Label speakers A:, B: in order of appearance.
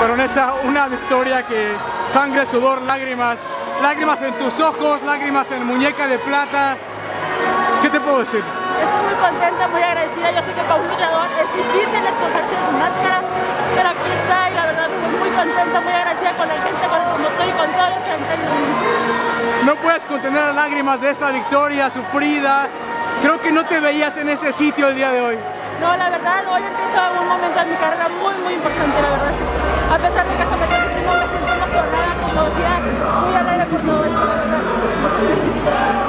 A: Baronesa, una victoria que sangre, sudor, lágrimas, lágrimas en tus ojos, lágrimas en muñeca de plata. ¿Qué te puedo decir?
B: Estoy muy contenta, muy agradecida. Yo sé que para un luchador es difícil escogerse su máscara, pero aquí está y la verdad estoy muy contenta, muy agradecida con la gente, como estoy con todos los que han tenido.
A: No puedes contener las lágrimas de esta victoria sufrida. Creo que no te veías en este sitio el día de hoy.
B: No, la verdad, hoy empiezo un momento en mi carrera muy importante, la verdad. A pesar de que se me siento emocionada, como decía, muy alegre por todo esto, la verdad.